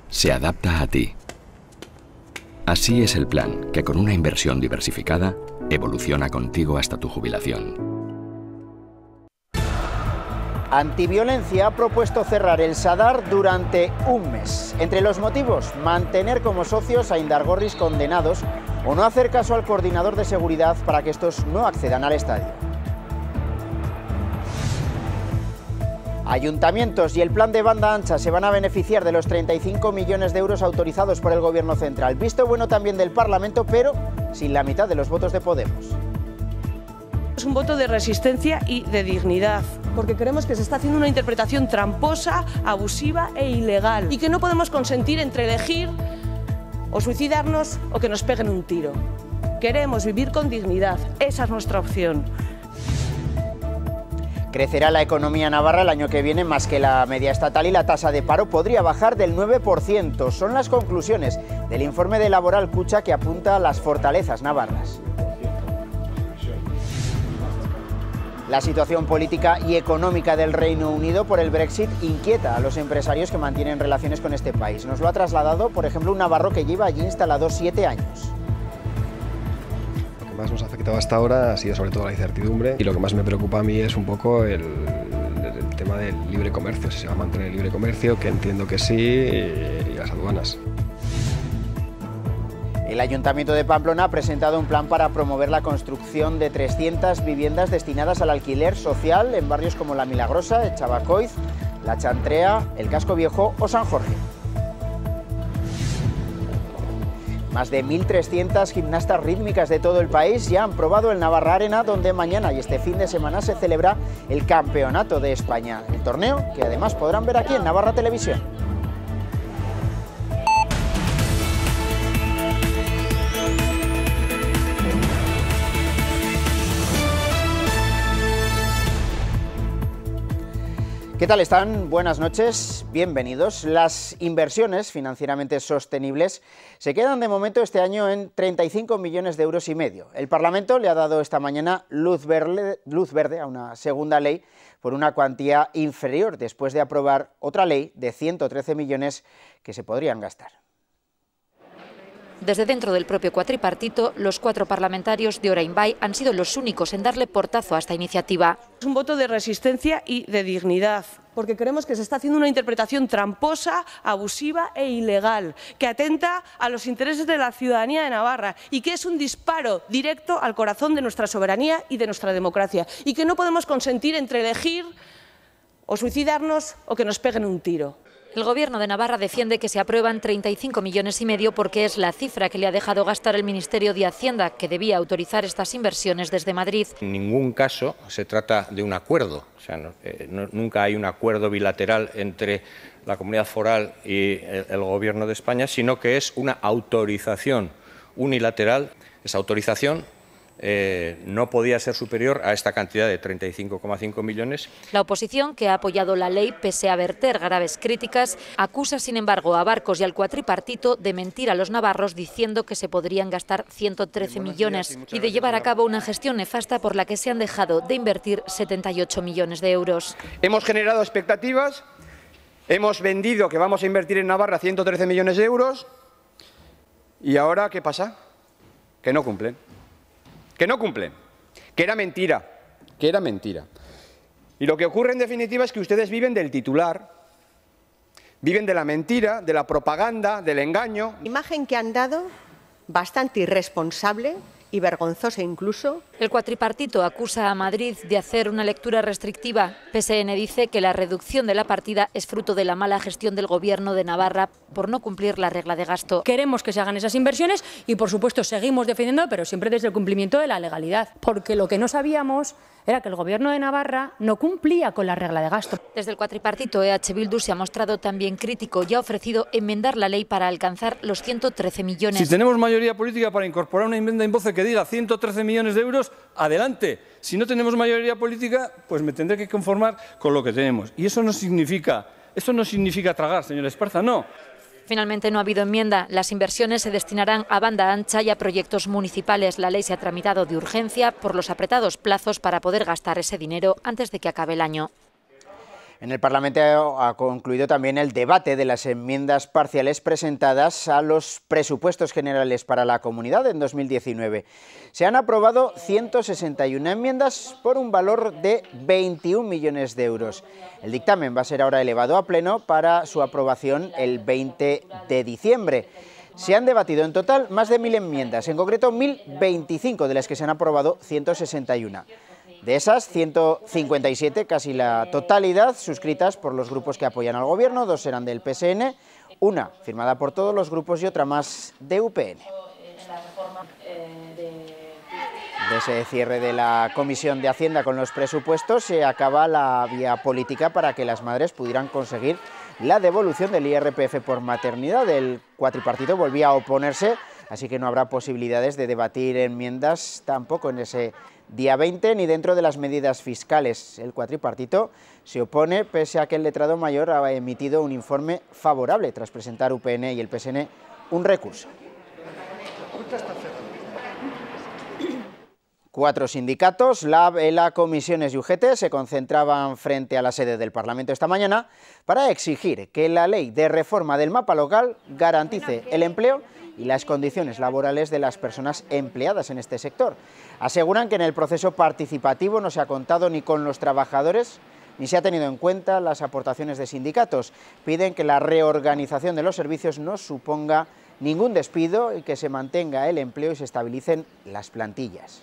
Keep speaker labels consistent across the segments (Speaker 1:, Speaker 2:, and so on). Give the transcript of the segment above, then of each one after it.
Speaker 1: se adapta a ti. Así es el plan que con una inversión diversificada evoluciona contigo hasta tu jubilación.
Speaker 2: Antiviolencia ha propuesto cerrar el Sadar durante un mes. Entre los motivos, mantener como socios a indargorris condenados o no hacer caso al coordinador de seguridad para que estos no accedan al estadio. Ayuntamientos y el plan de banda ancha se van a beneficiar de los 35 millones de euros autorizados por el Gobierno central. Visto bueno también del Parlamento, pero sin la mitad de los votos de Podemos.
Speaker 3: Es un voto de resistencia y de dignidad, porque creemos que se está haciendo una interpretación tramposa, abusiva e ilegal y que no podemos consentir entre elegir o suicidarnos o que nos peguen un tiro. Queremos vivir con dignidad, esa es nuestra opción.
Speaker 2: Crecerá la economía navarra el año que viene más que la media estatal y la tasa de paro podría bajar del 9%. Son las conclusiones del informe de Laboral Kutxa que apunta a las fortalezas navarras. La situación política y económica del Reino Unido por el Brexit inquieta a los empresarios que mantienen relaciones con este país. Nos lo ha trasladado, por ejemplo, un navarro que lleva allí instalado 7 años.
Speaker 4: Lo que más nos ha afectado hasta ahora ha sido sobre todo la incertidumbre y lo que más me preocupa a mí es un poco el tema del libre comercio, si se va a mantener el libre comercio, que entiendo que sí, y las aduanas.
Speaker 2: El Ayuntamiento de Pamplona ha presentado un plan para promover la construcción de 300 viviendas destinadas al alquiler social en barrios como La Milagrosa, Echabacoiz, La Chantrea, El Casco Viejo o San Jorge. Más de 1.300 gimnastas rítmicas de todo el país ya han probado el Navarra Arena, donde mañana y este fin de semana se celebra el Campeonato de España. El torneo que además podrán ver aquí en Navarra Televisión. ¿Qué tal están? Buenas noches, bienvenidos. Las inversiones financieramente sostenibles se quedan de momento este año en 35 millones de euros y medio. El Parlamento le ha dado esta mañana luz verde a una segunda ley por una cuantía inferior, después de aprobar otra ley de 113 millones que se podrían gastar.
Speaker 5: Desde dentro del propio cuatripartito, los 4 parlamentarios de Orainbai han sido los únicos en darle portazo a esta iniciativa.
Speaker 3: Es un voto de resistencia y de dignidad, porque creemos que se está haciendo una interpretación tramposa, abusiva e ilegal, que atenta a los intereses de la ciudadanía de Navarra y que es un disparo directo al corazón de nuestra soberanía y de nuestra democracia, y que no podemos consentir entre elegir o suicidarnos o que nos peguen un tiro.
Speaker 5: El Gobierno de Navarra defiende que se aprueban 35 millones y medio porque es la cifra que le ha dejado gastar el Ministerio de Hacienda, que debía autorizar estas inversiones desde Madrid.
Speaker 6: En ningún caso se trata de un acuerdo, o sea, nunca hay un acuerdo bilateral entre la Comunidad Foral y el Gobierno de España, sino que es una autorización unilateral. Esa autorización no podía ser superior a esta cantidad de 35,5 millones.
Speaker 5: La oposición, que ha apoyado la ley pese a verter graves críticas, acusa sin embargo a Barcos y al cuatripartito de mentir a los navarros diciendo que se podrían gastar 113 millones y de llevar a cabo una gestión nefasta por la que se han dejado de invertir 78 millones de euros.
Speaker 7: Hemos generado expectativas, hemos vendido que vamos a invertir en Navarra 113 millones de euros y ahora ¿qué pasa? Que no cumplen. Que no cumplen, que era mentira, Y lo que ocurre en definitiva es que ustedes viven del titular, viven de la mentira, de la propaganda, del engaño.
Speaker 8: Imagen que han dado bastante irresponsable y vergonzosa incluso.
Speaker 5: El cuatripartito acusa a Madrid de hacer una lectura restrictiva. PSN dice que la reducción de la partida es fruto de la mala gestión del Gobierno de Navarra por no cumplir la regla de gasto.
Speaker 9: Queremos que se hagan esas inversiones y, por supuesto, seguimos defendiendo, pero siempre desde el cumplimiento de la legalidad. Porque lo que no sabíamos era que el Gobierno de Navarra no cumplía con la regla de gasto.
Speaker 5: Desde el cuatripartito, EH Bildu se ha mostrado también crítico y ha ofrecido enmendar la ley para alcanzar los 113 millones.
Speaker 10: Si tenemos mayoría política para incorporar una enmienda in voce que diga 113 millones de euros, adelante. Si no tenemos mayoría política, pues me tendré que conformar con lo que tenemos. Y eso no significa tragar, señor Esparza, no.
Speaker 5: Finalmente no ha habido enmienda. Las inversiones se destinarán a banda ancha y a proyectos municipales. La ley se ha tramitado de urgencia por los apretados plazos para poder gastar ese dinero antes de que acabe el año.
Speaker 2: En el Parlamento ha concluido también el debate de las enmiendas parciales presentadas a los presupuestos generales para la comunidad en 2019. Se han aprobado 161 enmiendas por un valor de 21 millones de euros. El dictamen va a ser ahora elevado a pleno para su aprobación el 20 de diciembre. Se han debatido en total más de 1.000 enmiendas, en concreto 1.025, de las que se han aprobado 161. De esas, 157, casi la totalidad, suscritas por los grupos que apoyan al Gobierno, 2 serán del PSN, una firmada por todos los grupos y otra más de UPN. De ese cierre de la Comisión de Hacienda con los presupuestos se acaba la vía política para que las madres pudieran conseguir la devolución del IRPF por maternidad. El cuatripartito volvía a oponerse, así que no habrá posibilidades de debatir enmiendas tampoco en ese día 20 ni dentro de las medidas fiscales. El cuatripartito se opone pese a que el letrado mayor ha emitido un informe favorable tras presentar UPN y el PSN un recurso. 4 sindicatos, LAB, ELA, Comisiones y UGT se concentraban frente a la sede del Parlamento esta mañana para exigir que la ley de reforma del mapa local garantice el empleo y las condiciones laborales de las personas empleadas en este sector. Aseguran que en el proceso participativo no se ha contado ni con los trabajadores ni se ha tenido en cuenta las aportaciones de sindicatos. Piden que la reorganización de los servicios no suponga ningún despido y que se mantenga el empleo y se estabilicen las plantillas.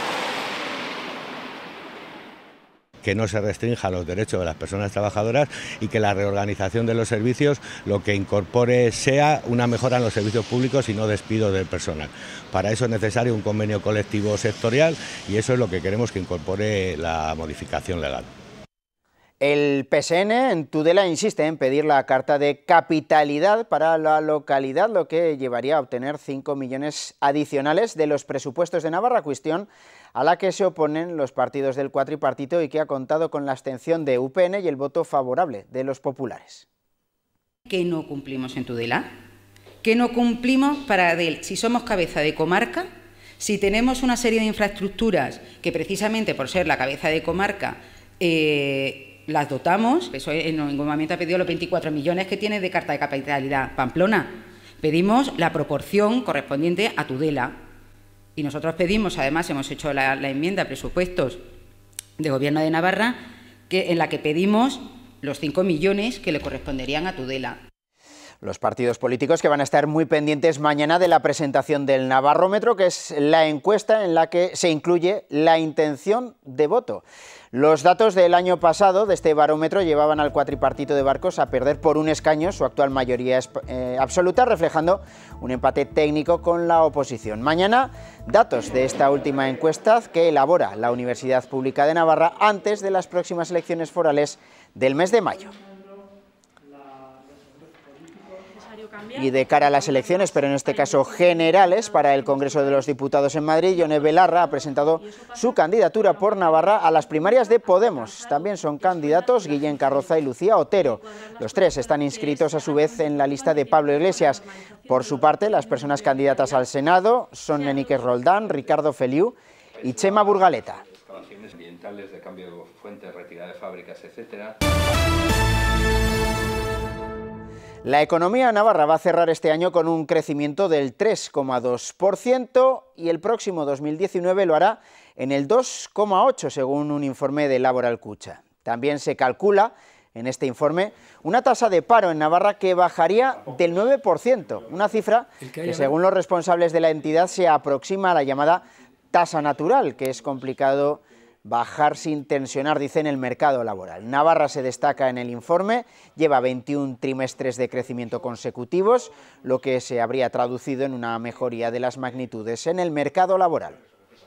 Speaker 11: Que no se restrinja los derechos de las personas trabajadoras y que la reorganización de los servicios lo que incorpore sea una mejora en los servicios públicos y no despido del personal. Para eso es necesario un convenio colectivo sectorial y eso es lo que queremos que incorpore la modificación legal.
Speaker 2: El PSN en Tudela insiste en pedir la carta de capitalidad para la localidad, lo que llevaría a obtener 5 millones adicionales de los presupuestos de Navarra, cuestión a la que se oponen los partidos del cuatripartito y que ha contado con la abstención de UPN y el voto favorable de los populares.
Speaker 12: ¿Qué no cumplimos en Tudela? ¿Qué no cumplimos para si somos cabeza de comarca, si tenemos una serie de infraestructuras que precisamente por ser la cabeza de comarca las dotamos? Eso en ningún momento ha pedido los 24 millones que tiene de carta de capitalidad Pamplona. Pedimos la proporción correspondiente a Tudela. Y nosotros pedimos, además hemos hecho la enmienda a presupuestos de Gobierno de Navarra, en la que pedimos los 5 millones que le corresponderían a Tudela.
Speaker 2: Los partidos políticos que van a estar muy pendientes mañana de la presentación del Navarrómetro, que es la encuesta en la que se incluye la intención de voto. Los datos del año pasado de este barómetro llevaban al cuatripartito de Barcos a perder por un escaño su actual mayoría absoluta, reflejando un empate técnico con la oposición. Mañana, datos de esta última encuesta que elabora la Universidad Pública de Navarra antes de las próximas elecciones forales del mes de mayo. Y de cara a las elecciones, pero en este caso generales, para el Congreso de los Diputados en Madrid, Yone Belarra ha presentado su candidatura por Navarra a las primarias de Podemos. También son candidatos Guillén Carroza y Lucía Otero. Los tres están inscritos a su vez en la lista de Pablo Iglesias. Por su parte, las personas candidatas al Senado son Nenique Roldán, Ricardo Feliu y Chema Burgaleta.
Speaker 13: Acciones ambientales de cambio de fuentes, retirada de fábricas, etcétera.
Speaker 2: La economía navarra va a cerrar este año con un crecimiento del 3,2% y el próximo 2019 lo hará en el 2,8%, según un informe de Laboral Cucha. También se calcula en este informe una tasa de paro en Navarra que bajaría del 9%, una cifra que según los responsables de la entidad se aproxima a la llamada tasa natural, que es complicado bajar sin tensionar, dicen, el mercado laboral. Navarra se destaca en el informe, lleva 21 trimestres de crecimiento consecutivos, lo que se habría traducido en una mejoría de las magnitudes en el mercado laboral.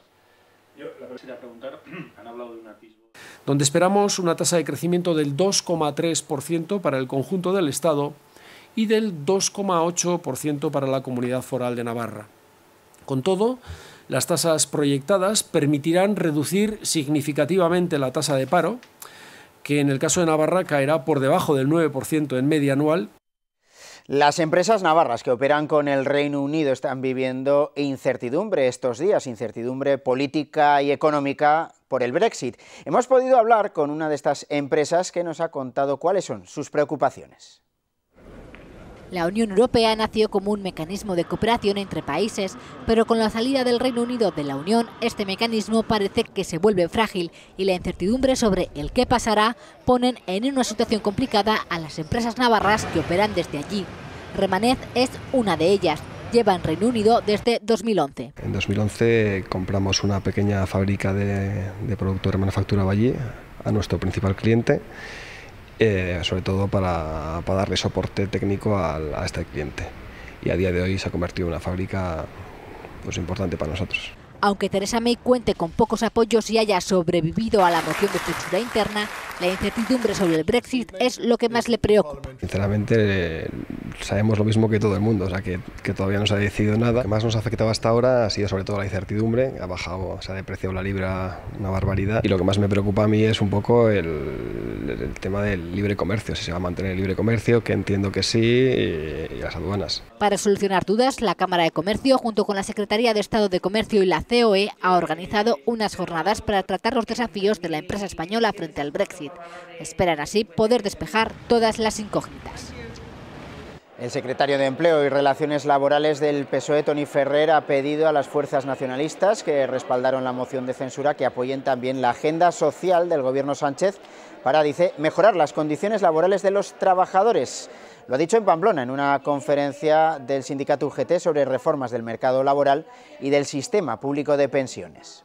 Speaker 14: Donde esperamos una tasa de crecimiento del 2,3% para el conjunto del Estado y del 2,8% para la Comunidad Foral de Navarra. Con todo, las tasas proyectadas permitirán reducir significativamente la tasa de paro, que en el caso de Navarra caerá por debajo del 9% en media anual.
Speaker 2: Las empresas navarras que operan con el Reino Unido están viviendo incertidumbre estos días, incertidumbre política y económica por el Brexit. Hemos podido hablar con una de estas empresas que nos ha contado cuáles son sus preocupaciones.
Speaker 15: La Unión Europea nació como un mecanismo de cooperación entre países, pero con la salida del Reino Unido de la Unión, este mecanismo parece que se vuelve frágil y la incertidumbre sobre el qué pasará ponen en una situación complicada a las empresas navarras que operan desde allí. Remanez es una de ellas. Lleva en Reino Unido desde 2011.
Speaker 4: En 2011 compramos una pequeña fábrica de productos de manufactura allí a nuestro principal cliente. Sobre todo para darle soporte técnico a este cliente. Y a día de hoy se ha convertido en una fábrica importante para nosotros.
Speaker 15: Aunque Theresa May cuente con pocos apoyos y haya sobrevivido a la moción de censura interna, la incertidumbre sobre el Brexit es lo que más le preocupa.
Speaker 4: Sinceramente, sabemos lo mismo que todo el mundo, o sea que todavía no se ha decidido nada. Lo que más nos ha afectado hasta ahora ha sido sobre todo la incertidumbre, se ha depreciado la libra una barbaridad, y lo que más me preocupa a mí es un poco el tema del libre comercio, si se va a mantener el libre comercio, que entiendo que sí, y las aduanas.
Speaker 15: Para solucionar dudas, la Cámara de Comercio, junto con la Secretaría de Estado de Comercio y la COE, ha organizado unas jornadas para tratar los desafíos de la empresa española frente al Brexit. Esperan así poder despejar todas las incógnitas.
Speaker 2: El secretario de Empleo y Relaciones Laborales del PSOE, Toni Ferrer, ha pedido a las fuerzas nacionalistas que respaldaron la moción de censura que apoyen también la agenda social del gobierno Sánchez para, dice, mejorar las condiciones laborales de los trabajadores. Lo ha dicho en Pamplona, en una conferencia del sindicato UGT sobre reformas del mercado laboral y del sistema público de pensiones.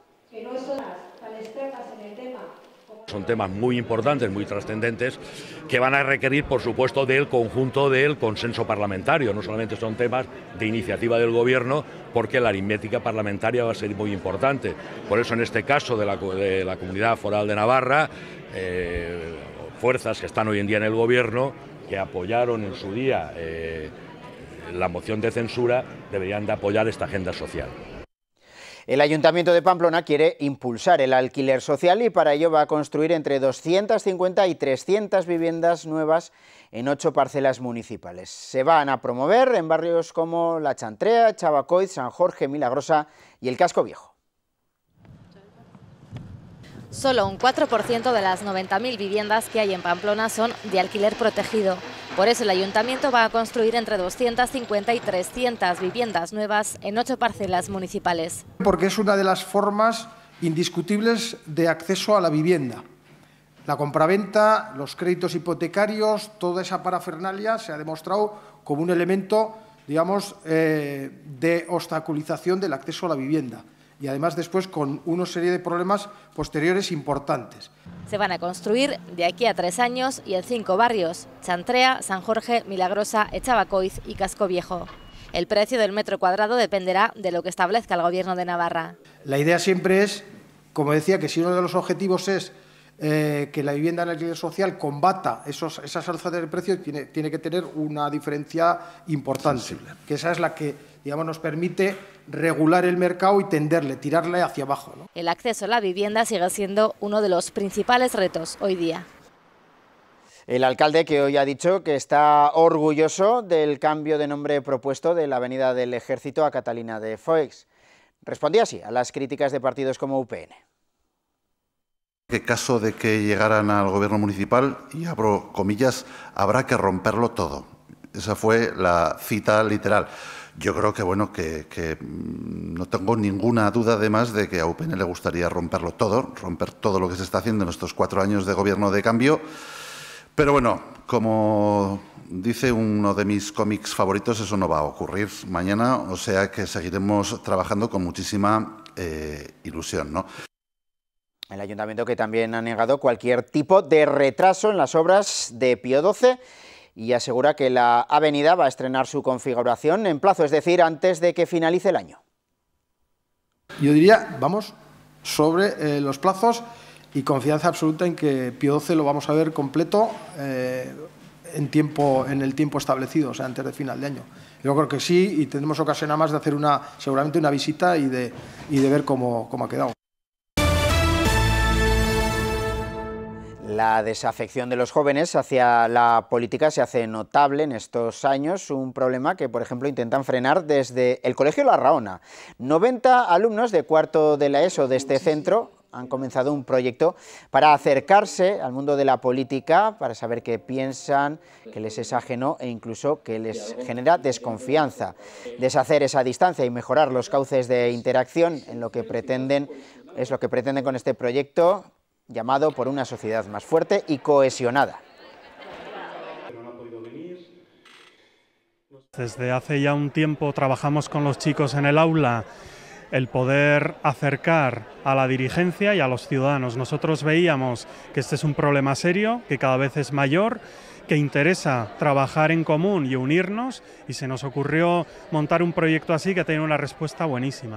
Speaker 16: Son temas muy importantes, muy trascendentes, que van a requerir, por supuesto, del conjunto del consenso parlamentario. No solamente son temas de iniciativa del Gobierno, porque la aritmética parlamentaria va a ser muy importante. Por eso, en este caso de la Comunidad Foral de Navarra, fuerzas que están hoy en día en el Gobierno, que apoyaron en su día la moción de censura, deberían de apoyar esta agenda social.
Speaker 2: El Ayuntamiento de Pamplona quiere impulsar el alquiler social y para ello va a construir entre 250 y 300 viviendas nuevas en 8 parcelas municipales. Se van a promover en barrios como La Chantrea, Chabacoiz, San Jorge, Milagrosa y el Casco Viejo.
Speaker 17: Solo un 4% de las 90.000 viviendas que hay en Pamplona son de alquiler protegido. Por eso el Ayuntamiento va a construir entre 250 y 300 viviendas nuevas en 8 parcelas municipales.
Speaker 18: Porque es una de las formas indiscutibles de acceso a la vivienda. La compraventa, los créditos hipotecarios, toda esa parafernalia se ha demostrado como un elemento, digamos, de obstaculización del acceso a la vivienda. Y además después con una serie de problemas posteriores importantes.
Speaker 17: Se van a construir de aquí a 3 años y en 5 barrios: Chantrea, San Jorge, Milagrosa, Echabacoiz y Casco Viejo. El precio del metro cuadrado dependerá de lo que establezca el Gobierno de Navarra.
Speaker 18: La idea siempre es, como decía, que si uno de los objetivos es que la vivienda en alquiler social combata esas alzas del precio, tiene que tener una diferencia importante, que esa es la que, digamos, nos permite regular el mercado y tirarle hacia abajo, ¿no?
Speaker 17: El acceso a la vivienda sigue siendo uno de los principales retos hoy día.
Speaker 2: El alcalde, que hoy ha dicho que está orgulloso del cambio de nombre propuesto de la Avenida del Ejército a Catalina de Foix, respondía así a las críticas de partidos como UPN.
Speaker 19: En caso de que llegaran al gobierno municipal, y abro comillas, habrá que romperlo todo. Esa fue la cita literal. Yo creo que, bueno, que no tengo ninguna duda además de que a UPN le gustaría romperlo todo, romper todo lo que se está haciendo en estos 4 años de gobierno de cambio. Pero bueno, como dice uno de mis cómics favoritos, eso no va a ocurrir mañana, o sea que seguiremos trabajando con muchísima ilusión, ¿no?
Speaker 2: El Ayuntamiento, que también ha negado cualquier tipo de retraso en las obras de Pío XII y asegura que la avenida va a estrenar su configuración en plazo, es decir, antes de que finalice el año.
Speaker 18: Yo diría, vamos, sobre los plazos y confianza absoluta en que Pío XII lo vamos a ver completo en el tiempo establecido, o sea, antes de final de año. Yo creo que sí, y tendremos ocasión además de hacer seguramente una visita y de ver cómo ha quedado.
Speaker 2: La desafección de los jóvenes hacia la política se hace notable en estos años, un problema que, por ejemplo, intentan frenar desde el Colegio La Rahona. 90 alumnos de cuarto de la ESO de este centro han comenzado un proyecto para acercarse al mundo de la política, para saber qué piensan, qué les es ajeno e incluso qué les genera desconfianza. Deshacer esa distancia y mejorar los cauces de interacción es lo que pretenden con este proyecto, llamado Por una sociedad más fuerte y cohesionada.
Speaker 20: Desde hace ya un tiempo trabajamos con los chicos en el aula el poder acercar a la dirigencia y a los ciudadanos. Nosotros veíamos que este es un problema serio, que cada vez es mayor, que interesa trabajar en común y unirnos, y se nos ocurrió montar un proyecto así que tiene una respuesta buenísima.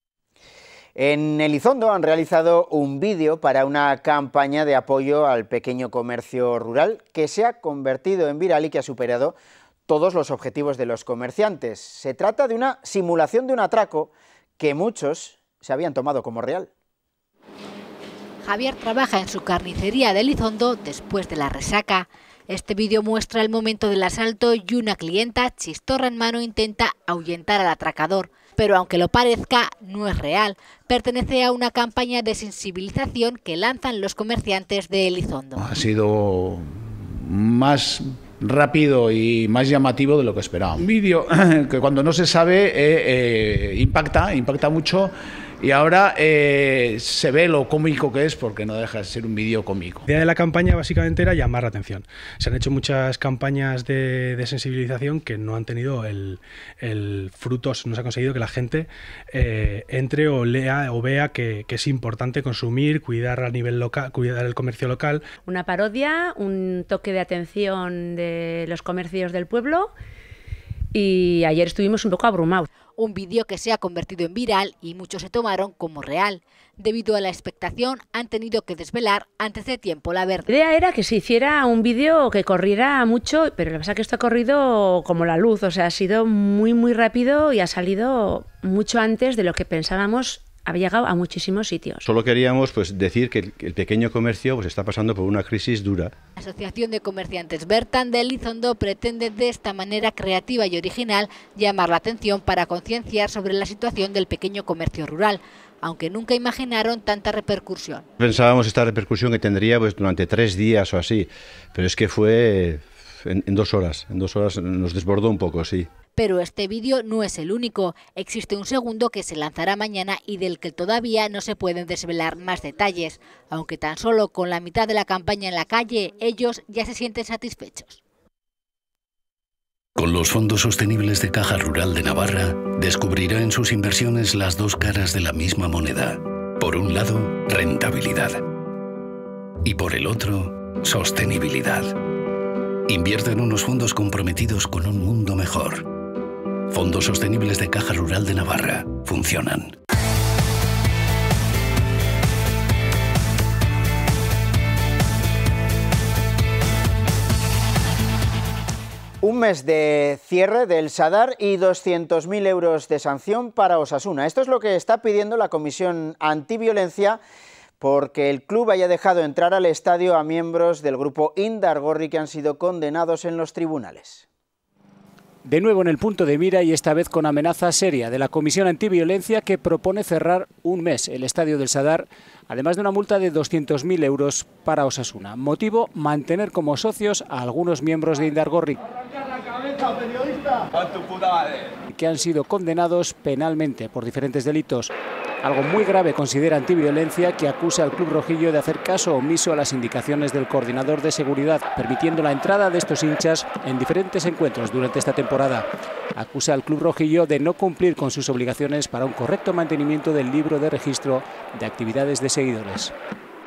Speaker 2: En Elizondo han realizado un vídeo para una campaña de apoyo al pequeño comercio rural que se ha convertido en viral y que ha superado todos los objetivos de los comerciantes. Se trata de una simulación de un atraco que muchos se habían tomado como real.
Speaker 15: Javier trabaja en su carnicería de Elizondo después de la resaca. Este vídeo muestra el momento del asalto y una clienta, chistorra en mano, intenta ahuyentar al atracador. Pero aunque lo parezca, no es real. Pertenece a una campaña de sensibilización que lanzan los comerciantes de Elizondo.
Speaker 21: Ha sido más rápido y más llamativo de lo que esperábamos. Un vídeo que cuando no se sabe impacta mucho, y ahora se ve lo cómico que es, porque no deja de ser un vídeo cómico.
Speaker 22: La idea de la campaña básicamente era llamar la atención. Se han hecho muchas campañas de sensibilización que no han tenido el fruto, no se ha conseguido que la gente entre o lea o vea que es importante consumir, cuidar a nivel local, cuidar el comercio local.
Speaker 23: Una parodia, un toque de atención de los comercios del pueblo, y ayer estuvimos un poco abrumados.
Speaker 15: Un vídeo que se ha convertido en viral y muchos se tomaron como real. Debido a la expectación, han tenido que desvelar antes de tiempo la verdad.
Speaker 23: La idea era que se hiciera un vídeo que corriera mucho, pero lo que pasa es que esto ha corrido como la luz, o sea, ha sido muy rápido y ha salido mucho antes de lo que pensábamos. Había llegado a muchísimos sitios.
Speaker 24: Solo queríamos decir que el pequeño comercio está pasando por una crisis dura.
Speaker 15: La Asociación de Comerciantes Bertan de Elizondo pretende de esta manera creativa y original llamar la atención para concienciar sobre la situación del pequeño comercio rural, aunque nunca imaginaron tanta repercusión.
Speaker 24: Pensábamos esta repercusión que tendría durante 3 días o así, pero es que fue en 2 horas. En 2 horas nos desbordó un poco, sí.
Speaker 15: Pero este vídeo no es el único. Existe un segundo que se lanzará mañana y del que todavía no se pueden desvelar más detalles, aunque tan solo con la mitad de la campaña en la calle, ellos ya se sienten satisfechos.
Speaker 25: Con los fondos sostenibles de Caja Rural de Navarra, descubrirá en sus inversiones las 2 caras de la misma moneda. Por un lado, rentabilidad. Y por el otro, sostenibilidad. Invierte en unos fondos comprometidos con un mundo mejor. Fondos sostenibles de Caja Rural de Navarra. Funcionan.
Speaker 2: Un mes de cierre del Sadar y 200.000 euros de sanción para Osasuna. Esto es lo que está pidiendo la Comisión Antiviolencia, porque el club haya dejado entrar al estadio a miembros del grupo Indargorri que han sido condenados en los tribunales.
Speaker 26: De nuevo en el punto de mira, y esta vez con amenaza seria de la Comisión Antiviolencia, que propone cerrar un mes el estadio del Sadar, además de una multa de 200.000 euros para Osasuna. Motivo: mantener como socios a algunos miembros de Indargorri que han sido condenados penalmente por diferentes delitos. Algo muy grave considera Antiviolencia, que acusa al club rojillo de hacer caso omiso a las indicaciones del coordinador de seguridad, permitiendo la entrada de estos hinchas en diferentes encuentros durante esta temporada. Acusa al club rojillo de no cumplir con sus obligaciones para un correcto mantenimiento del libro de registro de actividades de seguidores.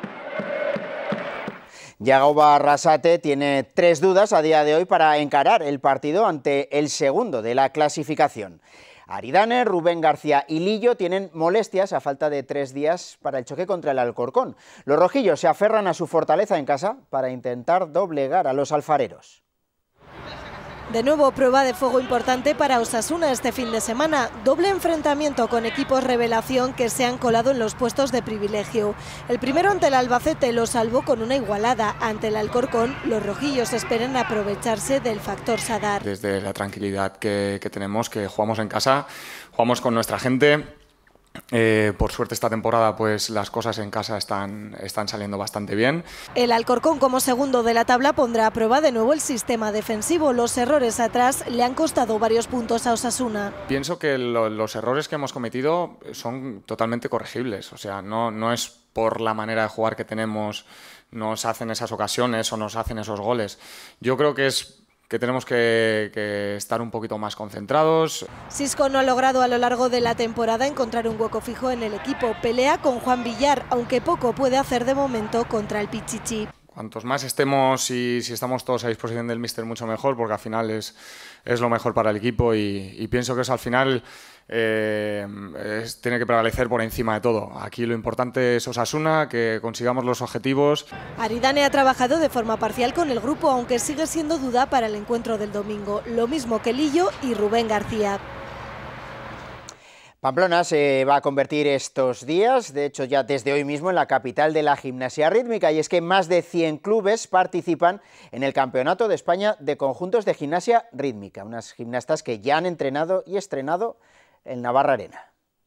Speaker 2: Yagoba Arrasate tiene 3 dudas a día de hoy para encarar el partido ante el segundo de la clasificación. Aridane, Rubén García y Lillo tienen molestias a falta de 3 días para el choque contra el Alcorcón. Los rojillos se aferran a su fortaleza en casa para intentar doblegar a los alfareros.
Speaker 1: De nuevo, prueba de fuego importante para Osasuna este fin de semana. Doble enfrentamiento con equipos revelación que se han colado en los puestos de privilegio. El primero ante el Albacete lo salvó con una igualada. Ante el Alcorcón, los rojillos esperan aprovecharse del factor Sadar.
Speaker 3: Desde la tranquilidad que tenemos, que jugamos en casa, jugamos con nuestra gente. Por suerte esta temporada pues las cosas en casa están saliendo bastante bien.
Speaker 1: El Alcorcón, como segundo de la tabla, pondrá a prueba de nuevo el sistema defensivo. Los errores atrás le han costado varios puntos a Osasuna.
Speaker 3: Pienso que los errores que hemos cometido son totalmente corregibles. O sea, no es por la manera de jugar que tenemos, nos hacen esas ocasiones o nos hacen esos goles. Yo creo que tenemos que estar un poquito más concentrados.
Speaker 1: Sisco no ha logrado a lo largo de la temporada encontrar un hueco fijo en el equipo. Pelea con Juan Villar, aunque poco puede hacer de momento contra el Pichichi.
Speaker 3: Cuantos más estemos y si estamos todos a disposición del míster, mucho mejor, porque al final es lo mejor para el equipo y pienso que eso al final tiene que prevalecer por encima de todo. Aquí lo importante es Osasuna, que consigamos los objetivos.
Speaker 1: Aridane ha trabajado de forma parcial con el grupo, aunque sigue siendo duda para el encuentro del domingo. Lo mismo que Lillo y Rubén García.
Speaker 2: Pamplona se va a convertir estos días, de hecho ya desde hoy mismo, en la capital de la gimnasia rítmica, y es que más de 100 clubes participan en el Campeonato de España de Conjuntos de Gimnasia Rítmica, unas gimnastas que ya han entrenado y estrenado en Navarra Arena.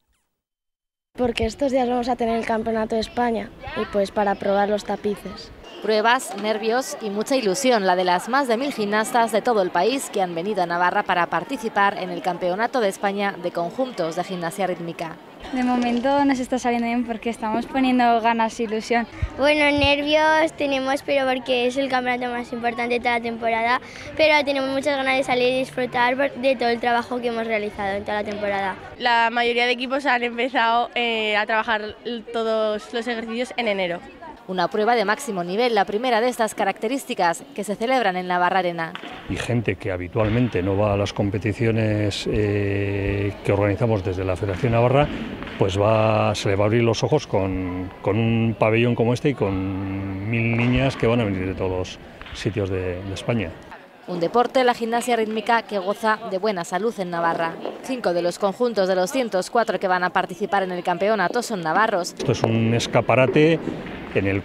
Speaker 6: Porque estos días vamos a tener el Campeonato de España y pues para probar los tapices.
Speaker 17: Pruebas, nervios y mucha ilusión, la de las más de 1000 gimnastas de todo el país que han venido a Navarra para participar en el Campeonato de España de Conjuntos de Gimnasia Rítmica.
Speaker 7: De momento nos está saliendo bien porque estamos poniendo ganas e ilusión.
Speaker 8: Bueno, nervios tenemos, pero porque es el campeonato más importante de toda la temporada, pero tenemos muchas ganas de salir y disfrutar de todo el trabajo que hemos realizado en toda la temporada.
Speaker 9: La mayoría de equipos han empezado a trabajar todos los ejercicios en enero.
Speaker 17: Una prueba de máximo nivel, la primera de estas características que se celebran en Navarra Arena.
Speaker 27: Y gente que habitualmente no va a las competiciones que organizamos desde la Federación Navarra, pues se le va a abrir los ojos con un pabellón como este y con 1000 niñas que van a venir de todos los sitios de España.
Speaker 17: Un deporte, la gimnasia rítmica, que goza de buena salud en Navarra. 5 de los conjuntos de los 104 que van a participar en el campeonato son navarros.
Speaker 27: Esto es un escaparate en el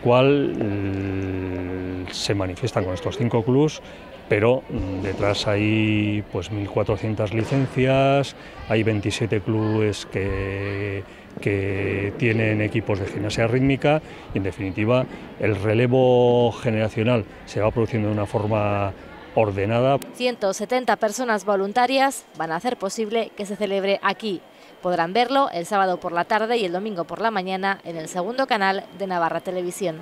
Speaker 27: cual se manifiestan con estos 5 clubs, pero detrás hay pues 1.400 licencias, hay 27 clubes que tienen equipos de gimnasia rítmica y en definitiva el relevo generacional se va produciendo de una forma ordenada.
Speaker 17: 170 personas voluntarias van a hacer posible que se celebre aquí. Podrán verlo el sábado por la tarde y el domingo por la mañana en el segundo canal de Navarra Televisión.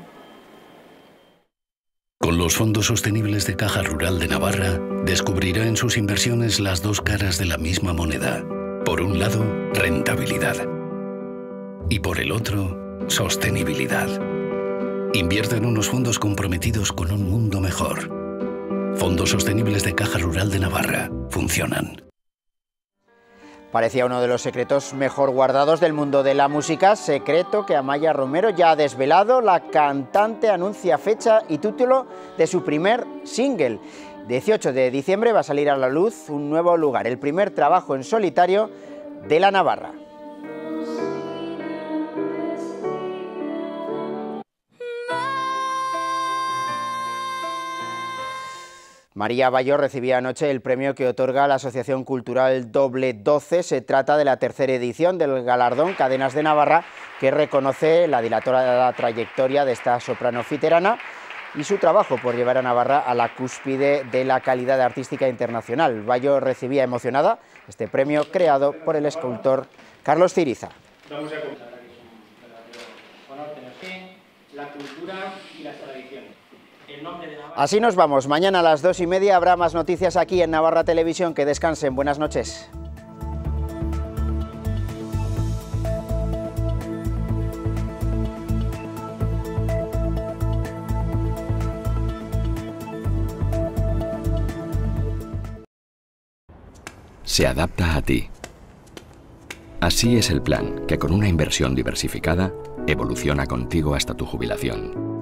Speaker 25: Con los fondos sostenibles de Caja Rural de Navarra, descubrirá en sus inversiones las dos caras de la misma moneda. Por un lado, rentabilidad. Y por el otro, sostenibilidad. Invierte en unos fondos comprometidos con un mundo mejor. Fondos sostenibles de Caja Rural de Navarra. Funcionan.
Speaker 2: Parecía uno de los secretos mejor guardados del mundo de la música, secreto que Amaya Romero ya ha desvelado. La cantante anuncia fecha y título de su primer single. 18 de diciembre va a salir a la luz Un nuevo lugar, el primer trabajo en solitario de la Navarra. María Bayó recibía anoche el premio que otorga la Asociación Cultural Doble 12. Se trata de la tercera edición del galardón Cadenas de Navarra, que reconoce la dilatada trayectoria de esta soprano fiterana y su trabajo por llevar a Navarra a la cúspide de la calidad artística internacional. Bayó recibía emocionada este premio creado por el escultor Carlos Ciriza.
Speaker 28: Vamos a contar la cultura y las tradiciones.
Speaker 2: Así nos vamos. Mañana a las 2:30 habrá más noticias aquí en Navarra Televisión. Que descansen. Buenas noches.
Speaker 29: Se adapta a ti. Así es el plan que con una inversión diversificada evoluciona contigo hasta tu jubilación.